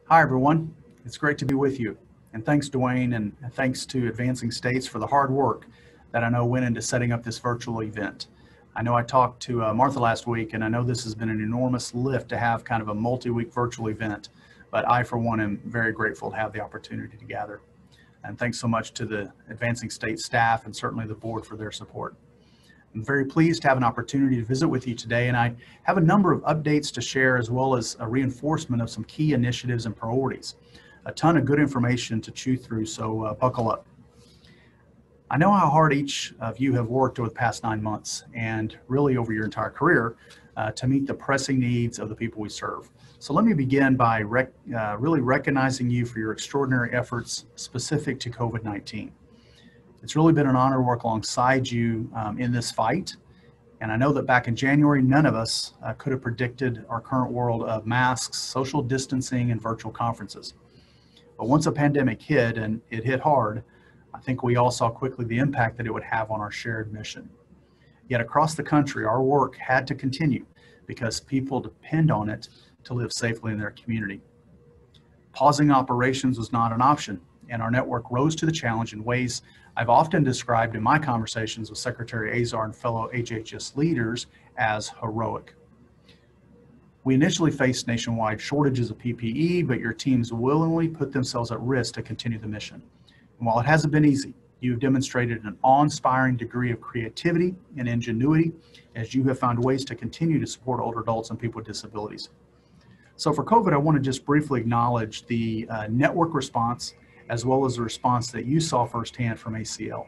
Hi, everyone. It's great to be with you. And thanks, Dwayne, and thanks to Advancing States for the hard work that I know went into setting up this virtual event. I know I talked to Martha last week, and I know this has been an enormous lift to have kind of a multi-week virtual event, but I, for one, am very grateful to have the opportunity to gather. And thanks so much to the Advancing States staff and certainly the board for their support. I'm very pleased to have an opportunity to visit with you today, and I have a number of updates to share as well as a reinforcement of some key initiatives and priorities. A ton of good information to chew through, so buckle up. I know how hard each of you have worked over the past 9 months and really over your entire career to meet the pressing needs of the people we serve. So let me begin by really recognizing you for your extraordinary efforts specific to COVID-19. It's really been an honor to work alongside you in this fight. And I know that back in January, none of us could have predicted our current world of masks, social distancing, and virtual conferences. But once a pandemic hit, and it hit hard, I think we all saw quickly the impact that it would have on our shared mission. Yet across the country, our work had to continue because people depend on it to live safely in their community. Pausing operations was not an option, and our network rose to the challenge in ways I've often described in my conversations with Secretary Azar and fellow HHS leaders as heroic. We initially faced nationwide shortages of PPE, but your teams willingly put themselves at risk to continue the mission. And while it hasn't been easy, you've demonstrated an awe-inspiring degree of creativity and ingenuity as you have found ways to continue to support older adults and people with disabilities. So for COVID, I want to just briefly acknowledge the network response as well as the response that you saw firsthand from ACL.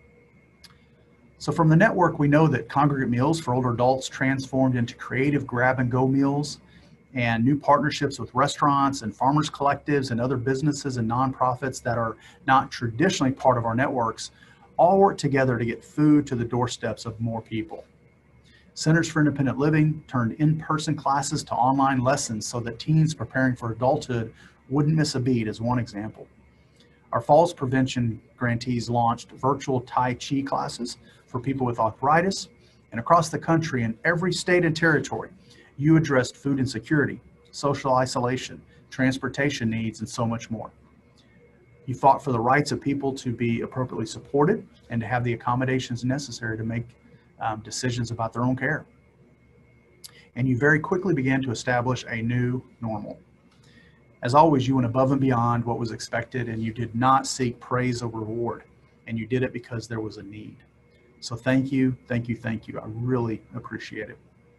So from the network, we know that congregate meals for older adults transformed into creative grab-and-go meals and new partnerships with restaurants and farmers collectives and other businesses and nonprofits that are not traditionally part of our networks all work together to get food to the doorsteps of more people. Centers for Independent Living turned in-person classes to online lessons so that teens preparing for adulthood wouldn't miss a beat, as one example. Our falls prevention grantees launched virtual Tai Chi classes for people with arthritis, and across the country in every state and territory, you addressed food insecurity, social isolation, transportation needs, and so much more. You fought for the rights of people to be appropriately supported and to have the accommodations necessary to make decisions about their own care. And you very quickly began to establish a new normal. As always, you went above and beyond what was expected, and you did not seek praise or reward, and you did it because there was a need. So thank you, thank you, thank you. I really appreciate it.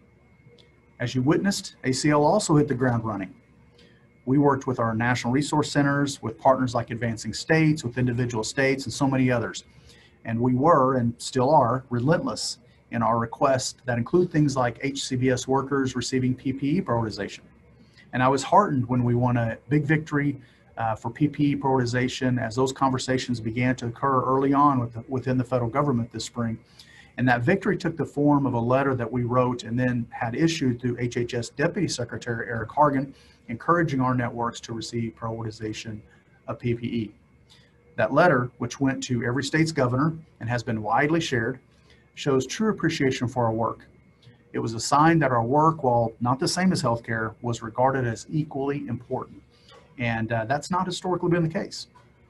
As you witnessed, ACL also hit the ground running. We worked with our national resource centers, with partners like Advancing States, with individual states, and so many others. And we were, and still are, relentless in our requests that include things like HCBS workers receiving PPE prioritization. And I was heartened when we won a big victory for PPE prioritization as those conversations began to occur early on within the federal government this spring. And that victory took the form of a letter that we wrote and then had issued through HHS Deputy Secretary Eric Hargan, encouraging our networks to receive prioritization of PPE. That letter, which went to every state's governor and has been widely shared, shows true appreciation for our work. It was a sign that our work, while not the same as healthcare, was regarded as equally important. And that's not historically been the case.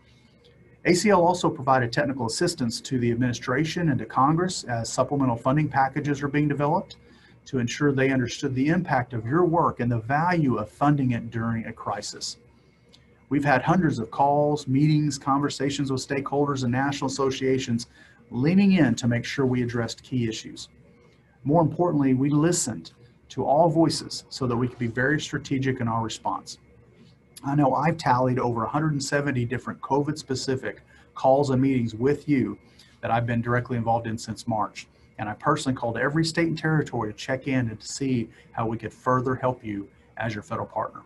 ACL also provided technical assistance to the administration and to Congress as supplemental funding packages are being developed to ensure they understood the impact of your work and the value of funding it during a crisis. We've had hundreds of calls, meetings, conversations with stakeholders and national associations leaning in to make sure we addressed key issues. More importantly, we listened to all voices so that we could be very strategic in our response. I know I've tallied over 170 different COVID-specific calls and meetings with you that I've been directly involved in since March. And I personally called every state and territory to check in and to see how we could further help you as your federal partner.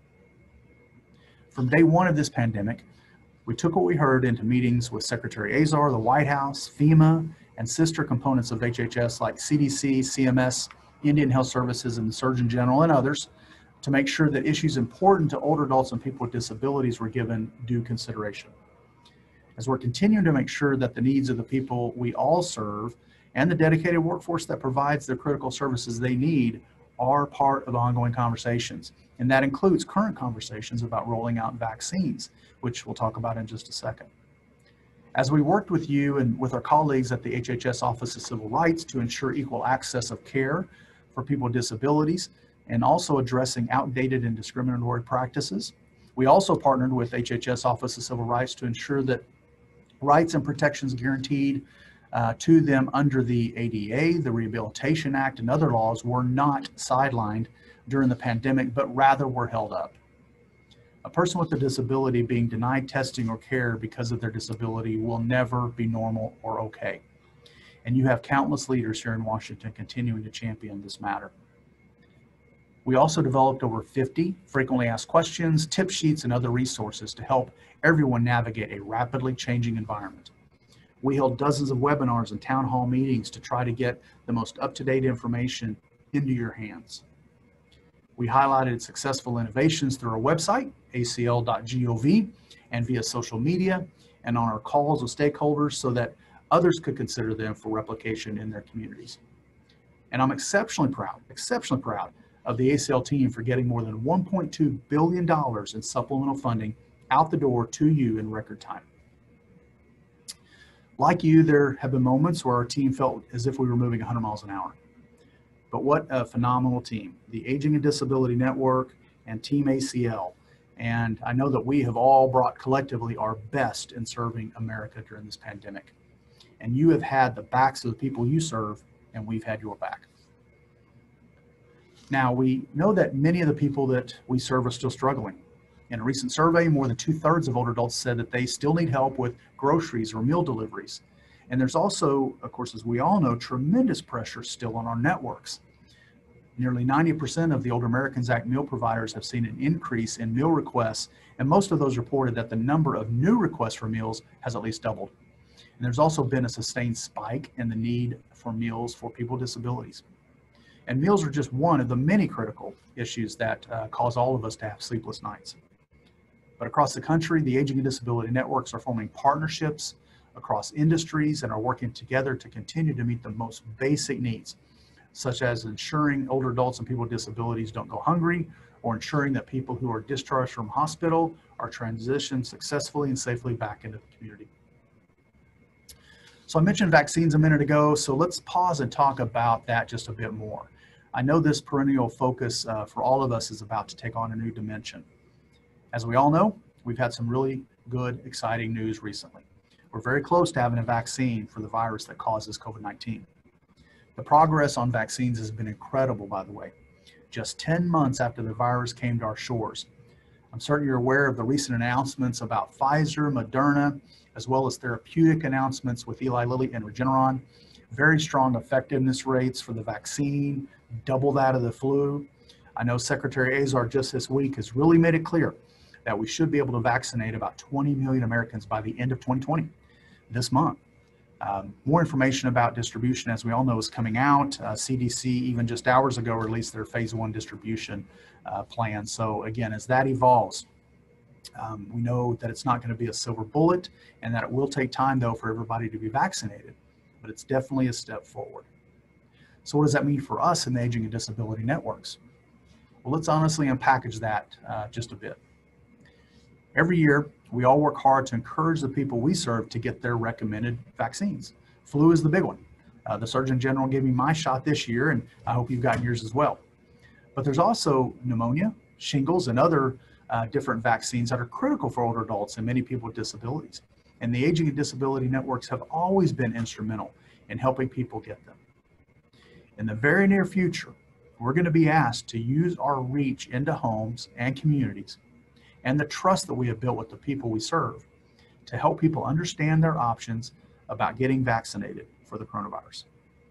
From day one of this pandemic, we took what we heard into meetings with Secretary Azar, the White House, FEMA, and sister components of HHS like CDC, CMS, Indian Health Services, and the Surgeon General, and others, to make sure that issues important to older adults and people with disabilities were given due consideration. As we're continuing to make sure that the needs of the people we all serve and the dedicated workforce that provides the critical services they need are part of ongoing conversations, and that includes current conversations about rolling out vaccines, which we'll talk about in just a second. As we worked with you and with our colleagues at the HHS Office of Civil Rights to ensure equal access of care for people with disabilities, and also addressing outdated and discriminatory practices, we also partnered with HHS Office of Civil Rights to ensure that rights and protections guaranteed to them under the ADA, the Rehabilitation Act, and other laws were not sidelined during the pandemic, but rather were held up. A person with a disability being denied testing or care because of their disability will never be normal or okay. And you have countless leaders here in Washington continuing to champion this matter. We also developed over 50 frequently asked questions, tip sheets, and other resources to help everyone navigate a rapidly changing environment. We held dozens of webinars and town hall meetings to try to get the most up-to-date information into your hands. We highlighted successful innovations through our website, acl.gov, and via social media, and on our calls with stakeholders so that others could consider them for replication in their communities. And I'm exceptionally proud of the ACL team for getting more than $1.2 billion in supplemental funding out the door to you in record time. Like you, there have been moments where our team felt as if we were moving 100 miles an hour. But what a phenomenal team, the Aging and Disability Network and Team ACL. And I know that we have all brought collectively our best in serving America during this pandemic. And you have had the backs of the people you serve, and we've had your back. Now, we know that many of the people that we serve are still struggling. In a recent survey, more than 2/3 of older adults said that they still need help with groceries or meal deliveries. And there's also, of course, as we all know, tremendous pressure still on our networks. Nearly 90% of the Older Americans Act meal providers have seen an increase in meal requests, and most of those reported that the number of new requests for meals has at least doubled. And there's also been a sustained spike in the need for meals for people with disabilities. And meals are just one of the many critical issues that cause all of us to have sleepless nights. But across the country, the Aging and Disability Networks are forming partnerships across industries and are working together to continue to meet the most basic needs, such as ensuring older adults and people with disabilities don't go hungry, or ensuring that people who are discharged from hospital are transitioned successfully and safely back into the community. So I mentioned vaccines a minute ago, so let's pause and talk about that just a bit more. I know this perennial focus for all of us is about to take on a new dimension. As we all know, we've had some really good, exciting news recently. We're very close to having a vaccine for the virus that causes COVID-19. The progress on vaccines has been incredible, by the way. Just 10 months after the virus came to our shores. I'm certain you're aware of the recent announcements about Pfizer, Moderna, as well as therapeutic announcements with Eli Lilly and Regeneron. Very strong effectiveness rates for the vaccine, double that of the flu. I know Secretary Azar just this week has really made it clear that we should be able to vaccinate about 20 million Americans by the end of 2020, this month. More information about distribution, as we all know, is coming out. CDC, even just hours ago, released their phase 1 distribution plan. So again, as that evolves, we know that it's not going to be a silver bullet and that it will take time, though, for everybody to be vaccinated, but it's definitely a step forward. So what does that mean for us in the Aging and Disability Networks? Well, let's honestly unpackage that just a bit. Every year, we all work hard to encourage the people we serve to get their recommended vaccines. Flu is the big one. The Surgeon General gave me my shot this year, and I hope you've gotten yours as well. But there's also pneumonia, shingles, and other different vaccines that are critical for older adults and many people with disabilities. And the Aging and Disability Networks have always been instrumental in helping people get them. In the very near future, we're going to be asked to use our reach into homes and communities and the trust that we have built with the people we serve to help people understand their options about getting vaccinated for the coronavirus.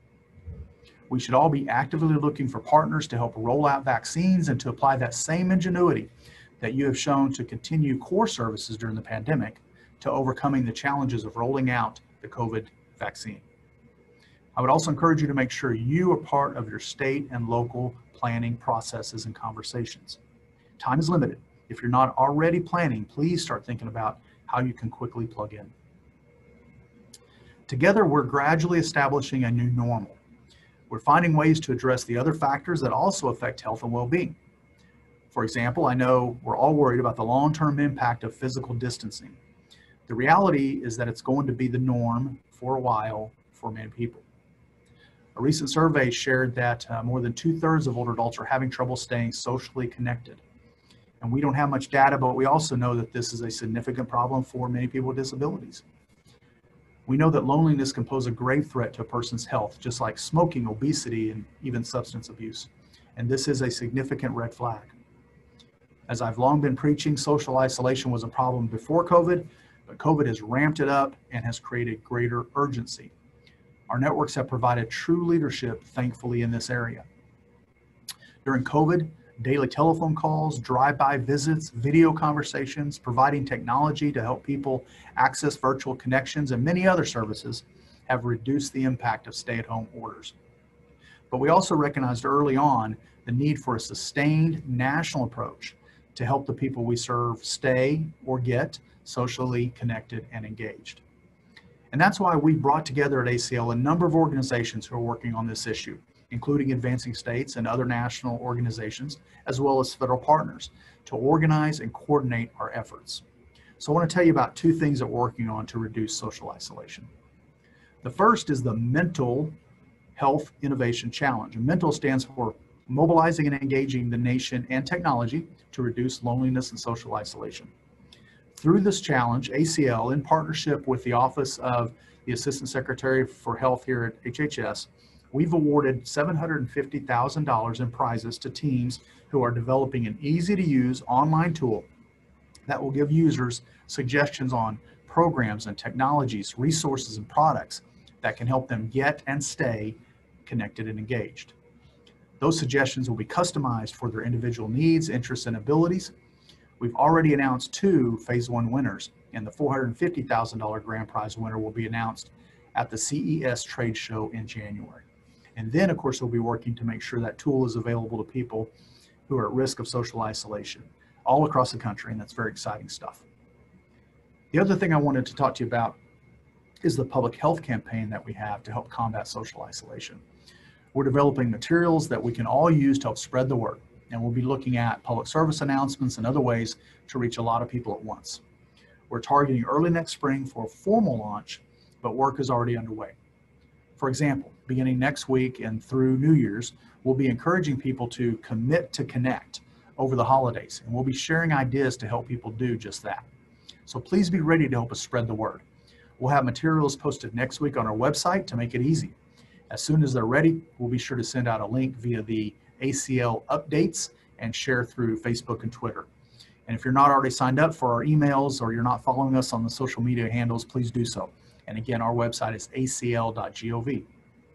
We should all be actively looking for partners to help roll out vaccines and to apply that same ingenuity that you have shown to continue core services during the pandemic to overcoming the challenges of rolling out the COVID vaccine. I would also encourage you to make sure you are part of your state and local planning processes and conversations. Time is limited. If you're not already planning, please start thinking about how you can quickly plug in. Together, we're gradually establishing a new normal. We're finding ways to address the other factors that also affect health and well-being. For example, I know we're all worried about the long-term impact of physical distancing. The reality is that it's going to be the norm for a while for many people. A recent survey shared that more than 2/3 of older adults are having trouble staying socially connected. And we don't have much data, but we also know that this is a significant problem for many people with disabilities. We know that loneliness can pose a grave threat to a person's health, just like smoking, obesity, and even substance abuse. And this is a significant red flag. As I've long been preaching, social isolation was a problem before COVID, but COVID has ramped it up and has created greater urgency. Our networks have provided true leadership, thankfully, in this area. During COVID, daily telephone calls, drive-by visits, video conversations, providing technology to help people access virtual connections, and many other services have reduced the impact of stay-at-home orders. But we also recognized early on the need for a sustained national approach to help the people we serve stay or get socially connected and engaged. And that's why we brought together at ACL a number of organizations who are working on this issue, including advancing states and other national organizations, as well as federal partners, to organize and coordinate our efforts. So I want to tell you about two things that we're working on to reduce social isolation. The first is the Mental Health Innovation Challenge. And MENTAL stands for Mobilizing and Engaging the Nation and Technology to Reduce Loneliness and Social Isolation. Through this challenge, ACL, in partnership with the Office of the Assistant Secretary for Health here at HHS, we've awarded $750,000 in prizes to teams who are developing an easy-to-use online tool that will give users suggestions on programs and technologies, resources, and products that can help them get and stay connected and engaged. Those suggestions will be customized for their individual needs, interests, and abilities. We've already announced 2 Phase 1 winners, and the $450,000 grand prize winner will be announced at the CES trade show in January. And then, of course, we'll be working to make sure that tool is available to people who are at risk of social isolation all across the country, and that's very exciting stuff. The other thing I wanted to talk to you about is the public health campaign that we have to help combat social isolation. We're developing materials that we can all use to help spread the word, and we'll be looking at public service announcements and other ways to reach a lot of people at once. We're targeting early next spring for a formal launch, but work is already underway. For example, beginning next week and through New Year's, we'll be encouraging people to commit to connect over the holidays, and we'll be sharing ideas to help people do just that. So please be ready to help us spread the word. We'll have materials posted next week on our website to make it easy. As soon as they're ready, we'll be sure to send out a link via the ACL updates and share through Facebook and Twitter. And if you're not already signed up for our emails or you're not following us on the social media handles, please do so. And again, our website is acl.gov.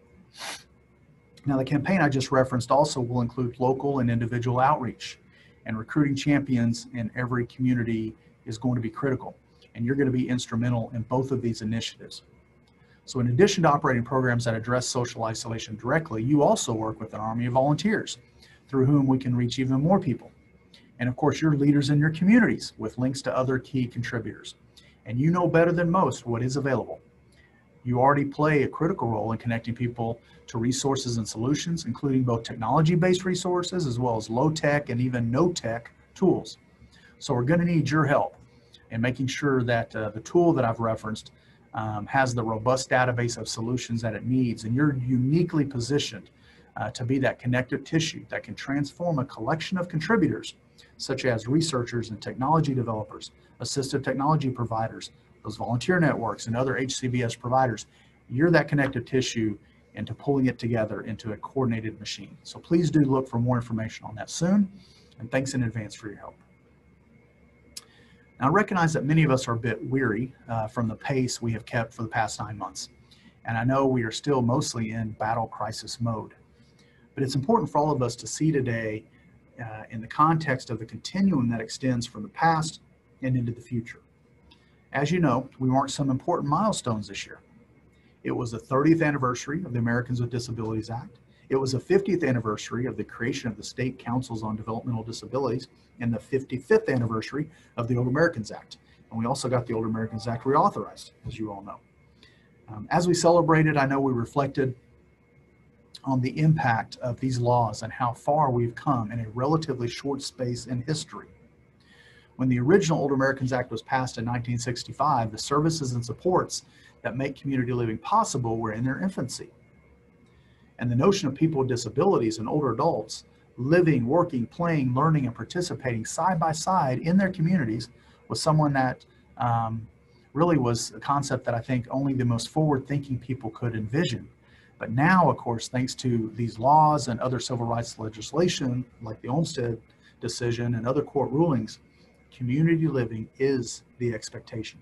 Now, the campaign I just referenced also will include local and individual outreach, and recruiting champions in every community is going to be critical, and you're going to be instrumental in both of these initiatives. So in addition to operating programs that address social isolation directly, you also work with an army of volunteers through whom we can reach even more people. And of course, you're leaders in your communities with links to other key contributors. And you know better than most what is available. You already play a critical role in connecting people to resources and solutions, including both technology-based resources as well as low-tech and even no-tech tools. So we're going to need your help in making sure that the tool that I've referenced has the robust database of solutions that it needs, and you're uniquely positioned to be that connective tissue that can transform a collection of contributors, such as researchers and technology developers, assistive technology providers, those volunteer networks, and other HCBS providers. You're that connective tissue into pulling it together into a coordinated machine. So please do look for more information on that soon, and thanks in advance for your help. Now, I recognize that many of us are a bit weary from the pace we have kept for the past 9 months, and I know we are still mostly in battle crisis mode. But it's important for all of us to see today in the context of the continuum that extends from the past and into the future. As you know, we marked some important milestones this year. It was the 30th anniversary of the Americans with Disabilities Act. It was the 50th anniversary of the creation of the State Councils on Developmental Disabilities, and the 55th anniversary of the Older Americans Act. And we also got the Older Americans Act reauthorized, as you all know. As we celebrated, I know we reflected on the impact of these laws and how far we've come in a relatively short space in history. When the original Older Americans Act was passed in 1965, the services and supports that make community living possible were in their infancy. And the notion of people with disabilities and older adults living, working, playing, learning, and participating side by side in their communities was someone that really was a concept that I think only the most forward-thinking people could envision. But now, of course, thanks to these laws and other civil rights legislation, like the Olmstead decision and other court rulings, community living is the expectation.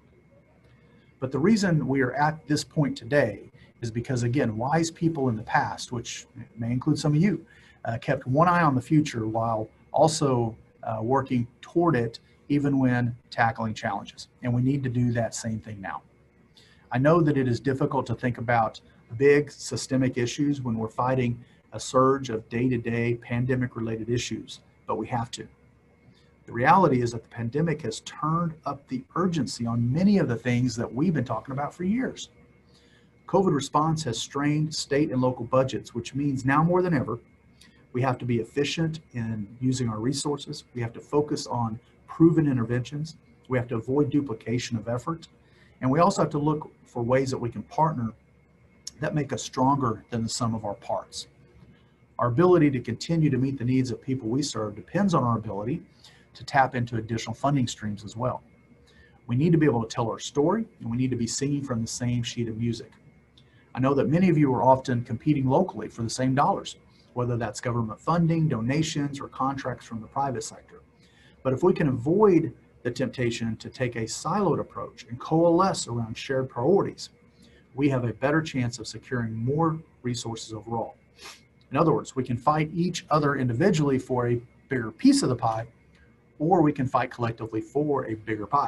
But the reason we are at this point today is because, again, wise people in the past, which may include some of you, kept one eye on the future while also working toward it even when tackling challenges. And we need to do that same thing now. I know that it is difficult to think about big systemic issues when we're fighting a surge of day-to-day pandemic-related issues, but we have to. The reality is that the pandemic has turned up the urgency on many of the things that we've been talking about for years. COVID response has strained state and local budgets, which means now more than ever, we have to be efficient in using our resources. We have to focus on proven interventions. We have to avoid duplication of effort. And we also have to look for ways that we can partner that make us stronger than the sum of our parts. Our ability to continue to meet the needs of people we serve depends on our ability to tap into additional funding streams as well. We need to be able to tell our story, and we need to be singing from the same sheet of music. I know that many of you are often competing locally for the same dollars, whether that's government funding, donations, or contracts from the private sector. But if we can avoid the temptation to take a siloed approach and coalesce around shared priorities, we have a better chance of securing more resources overall. In other words, we can fight each other individually for a bigger piece of the pie, or we can fight collectively for a bigger pie.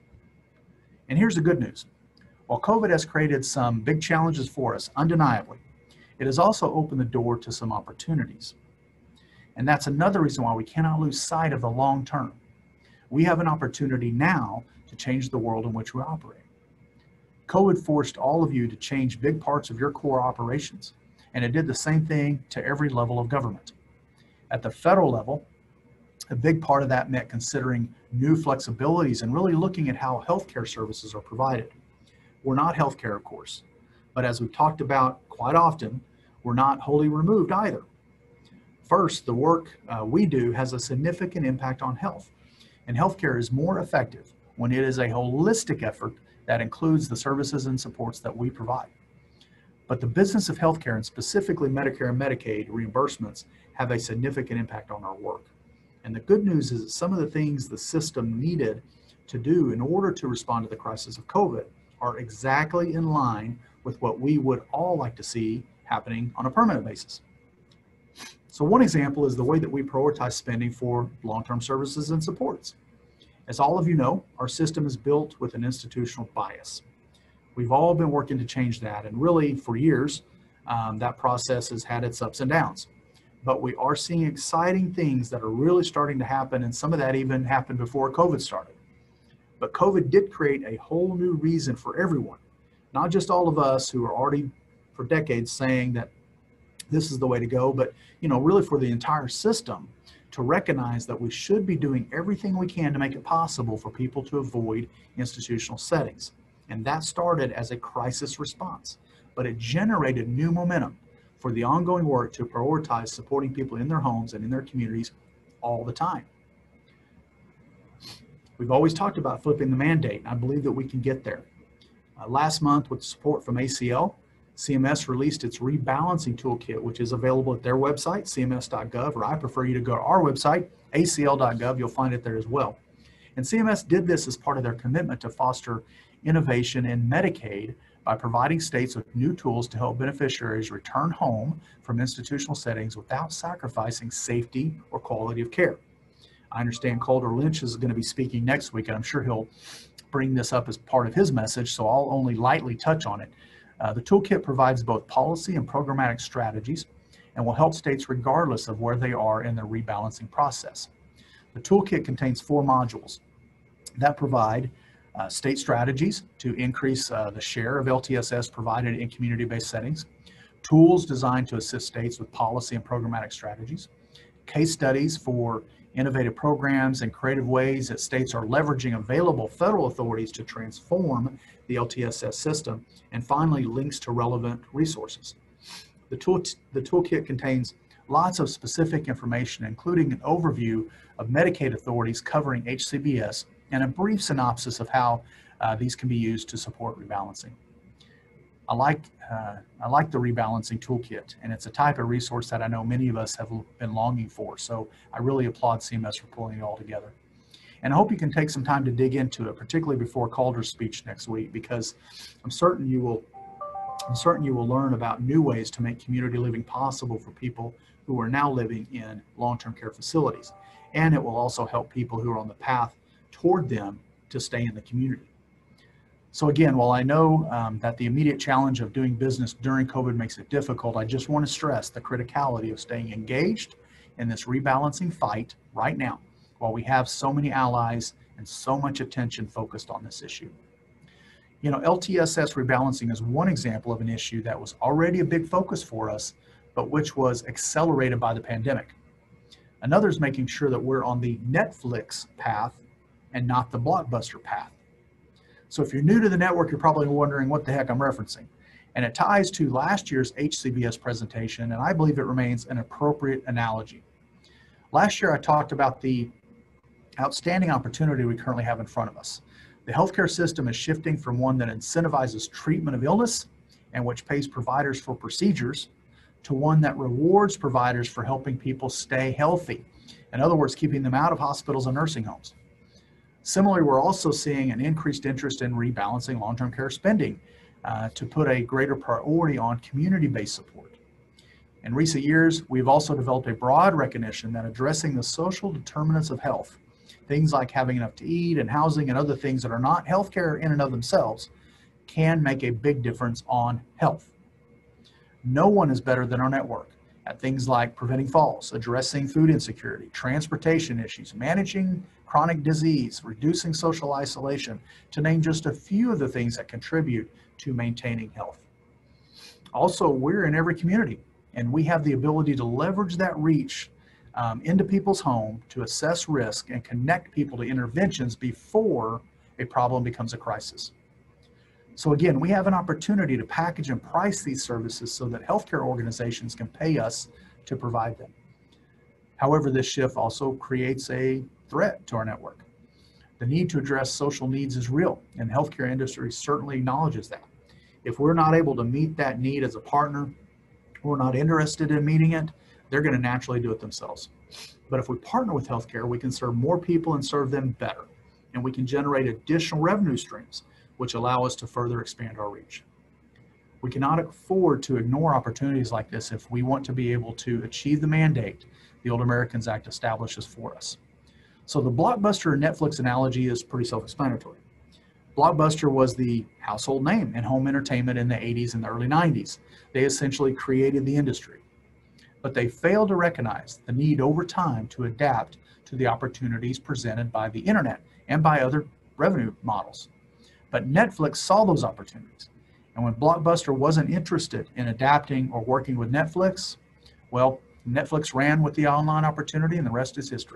And here's the good news. While COVID has created some big challenges for us, undeniably, it has also opened the door to some opportunities. And that's another reason why we cannot lose sight of the long term. We have an opportunity now to change the world in which we operate. COVID forced all of you to change big parts of your core operations, and it did the same thing to every level of government. At the federal level, a big part of that meant considering new flexibilities and really looking at how healthcare services are provided. We're not healthcare, of course, but as we've talked about quite often, we're not wholly removed either. First, the work we do has a significant impact on health, and healthcare is more effective when it is a holistic effort that includes the services and supports that we provide. But the business of healthcare, and specifically Medicare and Medicaid reimbursements, have a significant impact on our work. And the good news is that some of the things the system needed to do in order to respond to the crisis of COVID are exactly in line with what we would all like to see happening on a permanent basis. So one example is the way that we prioritize spending for long-term services and supports. As all of you know, our system is built with an institutional bias. We've all been working to change that, and really for years, that process has had its ups and downs. But we are seeing exciting things that are really starting to happen, and some of that even happened before COVID started. But COVID did create a whole new reason for everyone, not just all of us who are already for decades saying that this is the way to go, but really for the entire system to recognize that we should be doing everything we can to make it possible for people to avoid institutional settings. And that started as a crisis response, but it generated new momentum for the ongoing work to prioritize supporting people in their homes and in their communities all the time. We've always talked about flipping the mandate, and I believe that we can get there. Last month, with support from ACL, CMS released its rebalancing toolkit, which is available at their website, cms.gov, or I prefer you to go to our website, acl.gov. You'll find it there as well. And CMS did this as part of their commitment to foster innovation in Medicaid by providing states with new tools to help beneficiaries return home from institutional settings without sacrificing safety or quality of care. I understand Calder Lynch is going to be speaking next week, and I'm sure he'll bring this up as part of his message, so I'll only lightly touch on it. The toolkit provides both policy and programmatic strategies and will help states regardless of where they are in their rebalancing process. The toolkit contains 4 modules that provide state strategies to increase the share of LTSS provided in community-based settings, tools designed to assist states with policy and programmatic strategies, case studies for innovative programs and creative ways that states are leveraging available federal authorities to transform the LTSS system, and finally, links to relevant resources. The toolkit contains lots of specific information, including an overview of Medicaid authorities covering HCBS and a brief synopsis of how these can be used to support rebalancing. I like the rebalancing toolkit, and it's a type of resource that I know many of us have been longing for. So I really applaud CMS for pulling it all together. And I hope you can take some time to dig into it, particularly before Calder's speech next week, because I'm certain you will learn about new ways to make community living possible for people who are now living in long-term care facilities. And it will also help people who are on the path toward them to stay in the community. So again, while I know that the immediate challenge of doing business during COVID makes it difficult, I just want to stress the criticality of staying engaged in this rebalancing fight right now, while we have so many allies and so much attention focused on this issue. You know, LTSS rebalancing is one example of an issue that was already a big focus for us, but which was accelerated by the pandemic. Another is making sure that we're on the Netflix path and not the Blockbuster path. So if you're new to the network, you're probably wondering what the heck I'm referencing. And it ties to last year's HCBS presentation, and I believe it remains an appropriate analogy. Last year, I talked about the outstanding opportunity we currently have in front of us. The healthcare system is shifting from one that incentivizes treatment of illness and which pays providers for procedures to one that rewards providers for helping people stay healthy. In other words, keeping them out of hospitals and nursing homes. Similarly, we're also seeing an increased interest in rebalancing long-term care spending to put a greater priority on community-based support. In recent years, we've also developed a broad recognition that addressing the social determinants of health, things like having enough to eat and housing and other things that are not healthcare in and of themselves, can make a big difference on health. No one is better than our network at things like preventing falls, addressing food insecurity, transportation issues, managing chronic disease, reducing social isolation, to name just a few of the things that contribute to maintaining health. Also, we're in every community, and we have the ability to leverage that reach into people's home to assess risk and connect people to interventions before a problem becomes a crisis. So again, we have an opportunity to package and price these services so that healthcare organizations can pay us to provide them. However, this shift also creates a threat to our network. The need to address social needs is real, and the healthcare industry certainly acknowledges that. If we're not able to meet that need as a partner, we're not interested in meeting it, they're going to naturally do it themselves. But if we partner with healthcare, we can serve more people and serve them better, and we can generate additional revenue streams, which allow us to further expand our reach. We cannot afford to ignore opportunities like this if we want to be able to achieve the mandate the Older Americans Act establishes for us. So the Blockbuster and Netflix analogy is pretty self-explanatory. Blockbuster was the household name in home entertainment in the 80s and the early 90s. They essentially created the industry, but they failed to recognize the need over time to adapt to the opportunities presented by the internet and by other revenue models. But Netflix saw those opportunities. And when Blockbuster wasn't interested in adapting or working with Netflix, well, Netflix ran with the online opportunity, and the rest is history.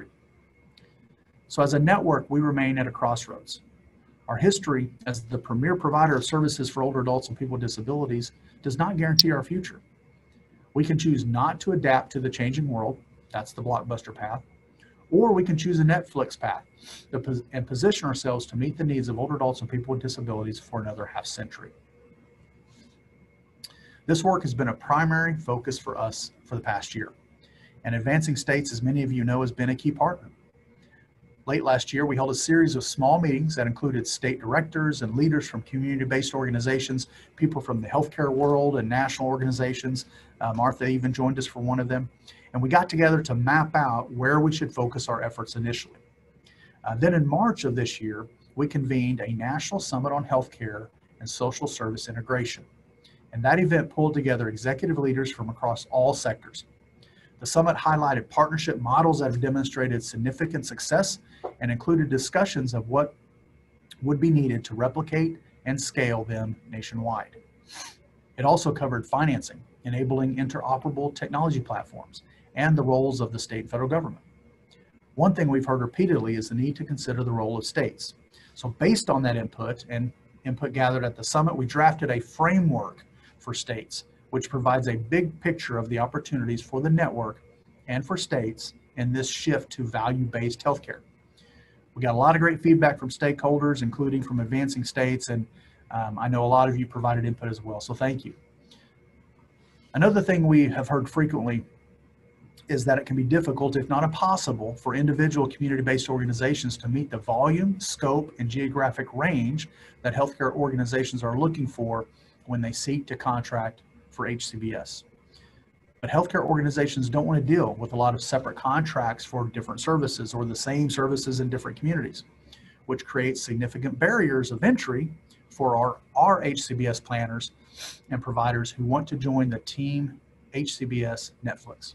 So as a network, we remain at a crossroads. Our history as the premier provider of services for older adults and people with disabilities does not guarantee our future. We can choose not to adapt to the changing world, that's the Blockbuster path, or we can choose a Netflix path and position ourselves to meet the needs of older adults and people with disabilities for another half century. This work has been a primary focus for us for the past year, and Advancing States, as many of you know, has been a key partner. Late last year, we held a series of small meetings that included state directors and leaders from community-based organizations, people from the healthcare world and national organizations. Martha even joined us for one of them. And we got together to map out where we should focus our efforts initially. Then in March of this year, we convened a national summit on healthcare and social service integration. And that event pulled together executive leaders from across all sectors. The summit highlighted partnership models that have demonstrated significant success and included discussions of what would be needed to replicate and scale them nationwide. It also covered financing enabling interoperable technology platforms, and the roles of the state and federal government. One thing we've heard repeatedly is the need to consider the role of states. So based on that input and input gathered at the summit, we drafted a framework for states, which provides a big picture of the opportunities for the network and for states in this shift to value-based healthcare. We got a lot of great feedback from stakeholders, including from advancing states, and I know a lot of you provided input as well, so thank you. Another thing we have heard frequently is that it can be difficult, if not impossible, for individual community-based organizations to meet the volume, scope, and geographic range that healthcare organizations are looking for when they seek to contract for HCBS. But healthcare organizations don't want to deal with a lot of separate contracts for different services or the same services in different communities, which creates significant barriers of entry for our HCBS planners and providers who want to join the Team HCBS Netflix.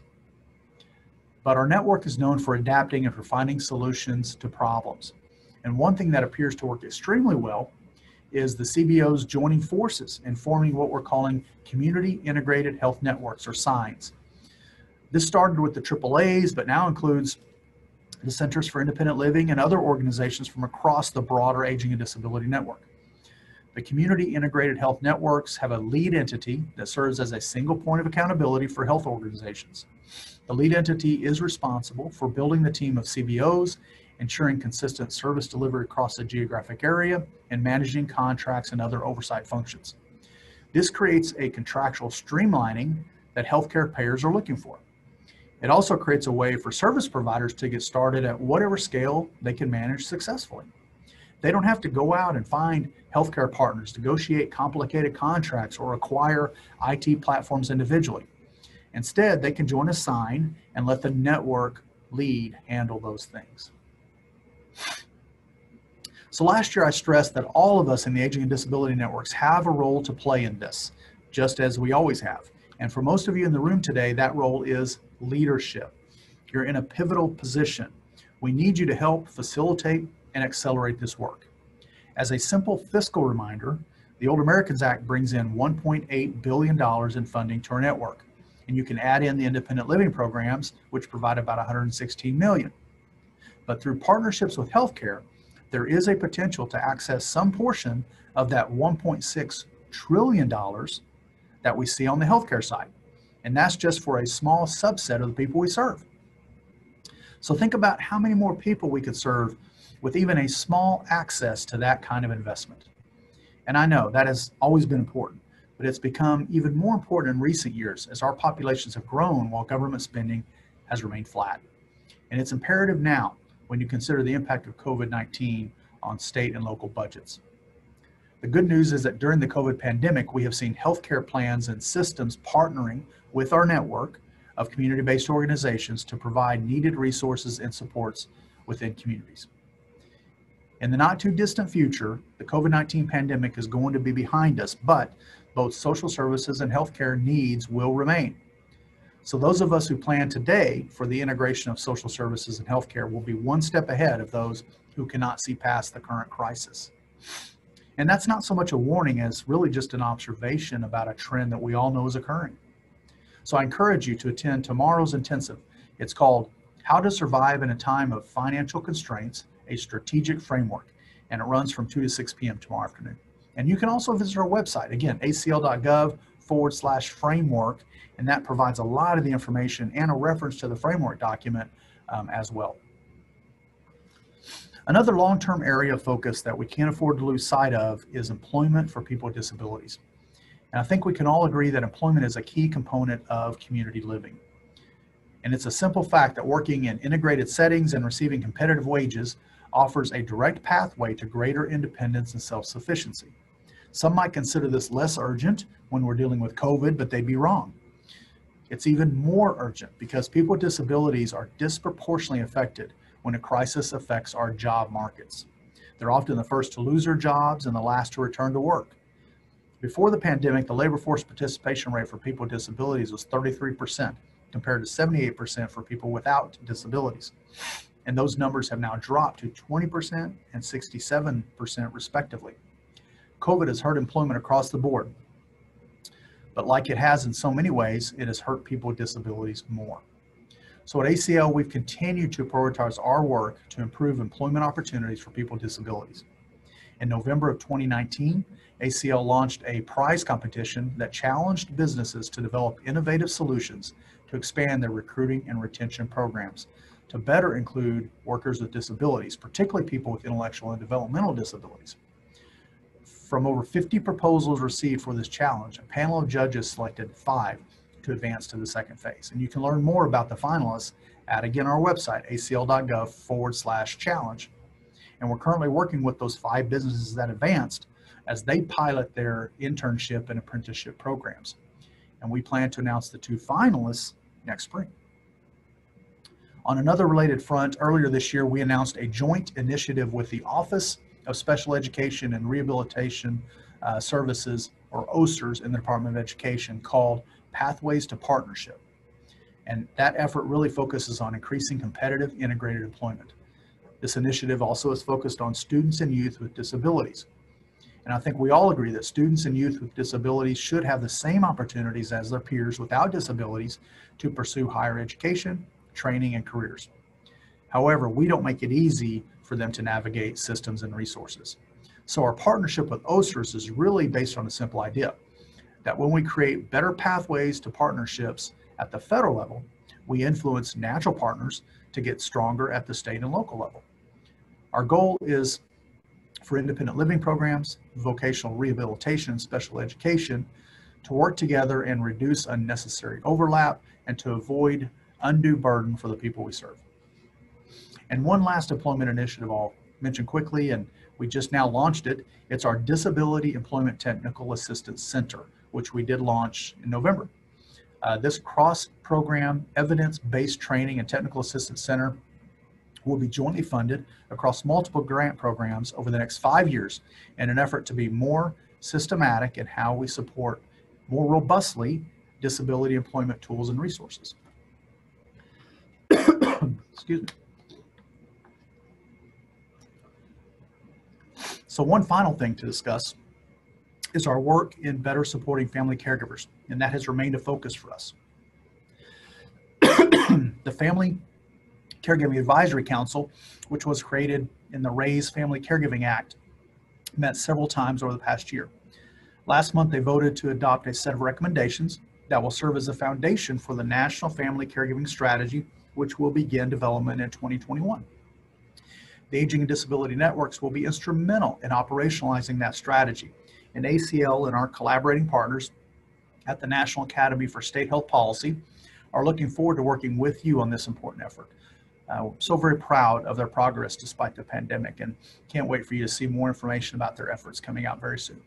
But our network is known for adapting and for finding solutions to problems. And one thing that appears to work extremely well is the CBOs joining forces and forming what we're calling Community Integrated Health Networks, or SINEs. This started with the AAAs, but now includes the Centers for Independent Living and other organizations from across the broader Aging and Disability Network. The Community Integrated Health Networks have a lead entity that serves as a single point of accountability for health organizations. The lead entity is responsible for building the team of CBOs, ensuring consistent service delivery across the geographic area, and managing contracts and other oversight functions. This creates a contractual streamlining that healthcare payers are looking for. It also creates a way for service providers to get started at whatever scale they can manage successfully. They don't have to go out and find healthcare partners, negotiate complicated contracts, or acquire IT platforms individually. Instead, they can join a SINE and let the network lead handle those things. So last year I stressed that all of us in the Aging and Disability Networks have a role to play in this, just as we always have. And for most of you in the room today, that role is leadership. You're in a pivotal position. We need you to help facilitate and accelerate this work. As a simple fiscal reminder, the Older Americans Act brings in $1.8 billion in funding to our network. And you can add in the independent living programs, which provide about $116 million. But through partnerships with healthcare, there is a potential to access some portion of that $1.6 trillion that we see on the healthcare side. And that's just for a small subset of the people we serve. So think about how many more people we could serve with even a small access to that kind of investment. And I know that has always been important, but it's become even more important in recent years as our populations have grown while government spending has remained flat. And it's imperative now when you consider the impact of COVID-19 on state and local budgets. The good news is that during the COVID pandemic, we have seen healthcare plans and systems partnering with our network of community-based organizations to provide needed resources and supports within communities. In the not too distant future, the COVID-19 pandemic is going to be behind us, but both social services and healthcare needs will remain. So those of us who plan today for the integration of social services and healthcare will be one step ahead of those who cannot see past the current crisis. And that's not so much a warning as really just an observation about a trend that we all know is occurring. So I encourage you to attend tomorrow's intensive. It's called How to Survive in a Time of Financial Constraints, a Strategic Framework. And it runs from 2 to 6 p.m. tomorrow afternoon. And you can also visit our website, again, acl.gov/framework, and that provides a lot of the information and a reference to the framework document as well. Another long-term area of focus that we can't afford to lose sight of is employment for people with disabilities. And I think we can all agree that employment is a key component of community living. And it's a simple fact that working in integrated settings and receiving competitive wages offers a direct pathway to greater independence and self-sufficiency. Some might consider this less urgent when we're dealing with COVID, but they'd be wrong. It's even more urgent because people with disabilities are disproportionately affected when a crisis affects our job markets. They're often the first to lose their jobs and the last to return to work. Before the pandemic, the labor force participation rate for people with disabilities was 33%, compared to 78% for people without disabilities. And those numbers have now dropped to 20% and 67% respectively. COVID has hurt employment across the board. But like it has in so many ways, it has hurt people with disabilities more. So at ACL, we've continued to prioritize our work to improve employment opportunities for people with disabilities. In November of 2019, ACL launched a prize competition that challenged businesses to develop innovative solutions to expand their recruiting and retention programs to better include workers with disabilities, particularly people with intellectual and developmental disabilities. From over 50 proposals received for this challenge, a panel of judges selected 5 to advance to the second phase. And you can learn more about the finalists at, again, our website, acl.gov/challenge. And we're currently working with those 5 businesses that advanced as they pilot their internship and apprenticeship programs. And we plan to announce the 2 finalists next spring. On another related front, earlier this year, we announced a joint initiative with the Office of Special Education and Rehabilitation Services, or OSERS, in the Department of Education, called Pathways to Partnership. And that effort really focuses on increasing competitive integrated employment. This initiative also is focused on students and youth with disabilities. And I think we all agree that students and youth with disabilities should have the same opportunities as their peers without disabilities to pursue higher education, training, and careers. However, we don't make it easy for them to navigate systems and resources. So our partnership with OSERS is really based on a simple idea, that when we create better pathways to partnerships at the federal level, we influence natural partners to get stronger at the state and local level. Our goal is for independent living programs, vocational rehabilitation, and special education to work together and reduce unnecessary overlap and to avoid undue burden for the people we serve. And one last employment initiative I'll mention quickly, and we just now launched it. It's our Disability Employment Technical Assistance Center, which we did launch in November. This cross-program, evidence-based training and technical assistance center will be jointly funded across multiple grant programs over the next 5 years in an effort to be more systematic in how we support more robustly disability employment tools and resources. Excuse me. So one final thing to discuss is our work in better supporting family caregivers, and that has remained a focus for us. The Family Caregiving Advisory Council, which was created in the RAISE Family Caregiving Act, met several times over the past year. Last month, they voted to adopt a set of recommendations that will serve as a foundation for the National Family Caregiving Strategy, which will begin development in 2021. The Aging and Disability Networks will be instrumental in operationalizing that strategy, and ACL and our collaborating partners at the National Academy for State Health Policy are looking forward to working with you on this important effort. So very proud of their progress despite the pandemic, and can't wait for you to see more information about their efforts coming out very soon.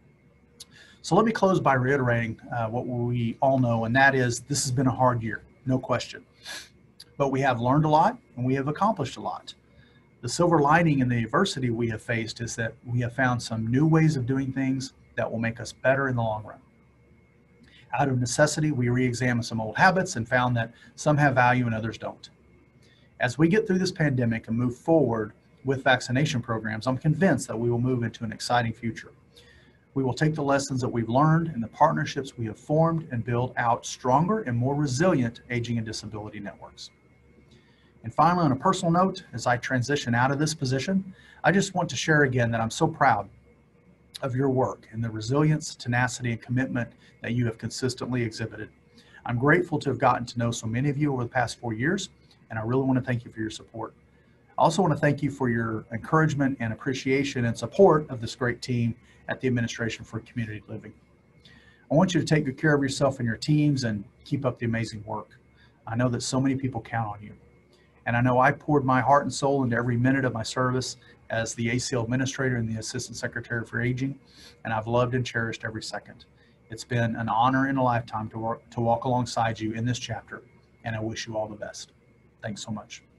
So let me close by reiterating what we all know, and that is this has been a hard year, no question. But we have learned a lot and we have accomplished a lot. The silver lining in the adversity we have faced is that we have found some new ways of doing things that will make us better in the long run. Out of necessity, we re-examined some old habits and found that some have value and others don't. As we get through this pandemic and move forward with vaccination programs, I'm convinced that we will move into an exciting future. We will take the lessons that we've learned and the partnerships we have formed and build out stronger and more resilient aging and disability networks. And finally, on a personal note, as I transition out of this position, I just want to share again that I'm so proud of your work and the resilience, tenacity, and commitment that you have consistently exhibited. I'm grateful to have gotten to know so many of you over the past 4 years, and I really want to thank you for your support. I also want to thank you for your encouragement and appreciation and support of this great team at the Administration for Community Living. I want you to take good care of yourself and your teams and keep up the amazing work. I know that so many people count on you. And I know I poured my heart and soul into every minute of my service as the ACL Administrator and the Assistant Secretary for Aging, and I've loved and cherished every second. It's been an honor and a lifetime to walk alongside you in this chapter, and I wish you all the best. Thanks so much.